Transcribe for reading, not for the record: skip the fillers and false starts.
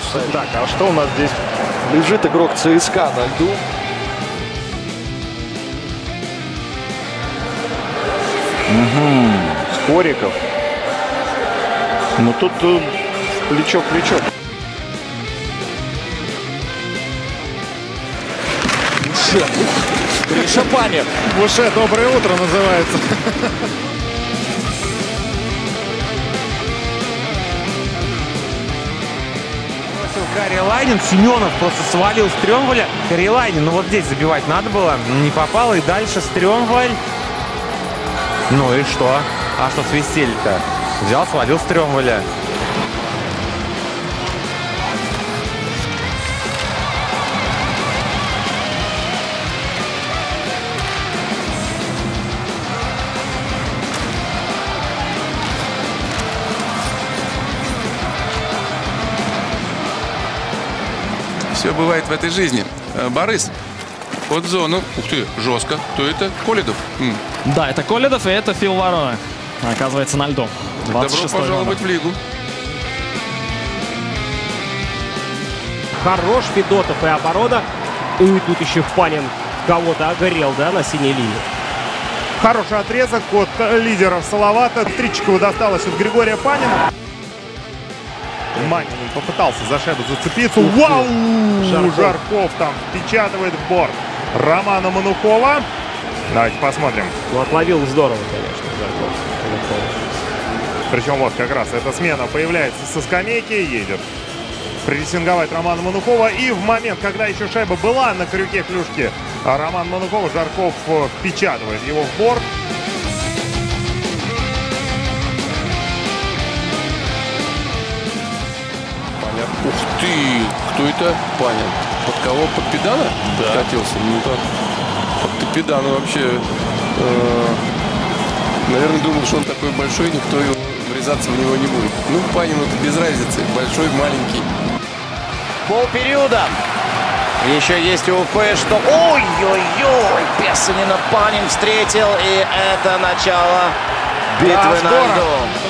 Так, а что у нас здесь? Лежит игрок ЦСКА на льду. Скориков. Ну тут плечо к плечу. Гриша Панин. Буше, доброе утро называется. Карелайнин, Семенов просто свалил Стрёмволя. Карелайнин, ну вот здесь забивать надо было, не попало. И дальше Стрёмволь. Ну и что? А что свистели-то? Взял, свалил Стрёмволя. Все бывает в этой жизни. Борис, под зону. Ух ты, жестко. Кто это? Коледов? Да, это Коледов, и это Фил Ворона. Оказывается, на льду. Добро пожаловать в лигу. Хорош Федотов и оборона. И тут еще Панин кого-то огорел, да, на синей линии. Хороший отрезок от лидеров Салавата. Тричикова досталось от Григория Панина. Манин попытался за шайбу зацепиться. Вау! Жарков там впечатывает в борт Романа Манухова. Давайте посмотрим. Ну, отловил здорово, конечно, Жарков. Причем вот как раз эта смена появляется со скамейки, едет прессинговать Романа Манухова. И в момент, когда еще шайба была на крюке клюшки Роман Манухова, Жарков впечатывает его в борт. Ух ты! Кто это? Панин. Под кого? Под Педана? Да. Катился. Ну так. Под Педана вообще. Наверное, думал, что он такой большой, никто его врезаться в него не будет. Ну, Панину это без разницы. Большой, маленький. Полпериода. Еще есть у УФ, что... Ой-ой-ой! Песанина Панин встретил, и это начало битвы на льду.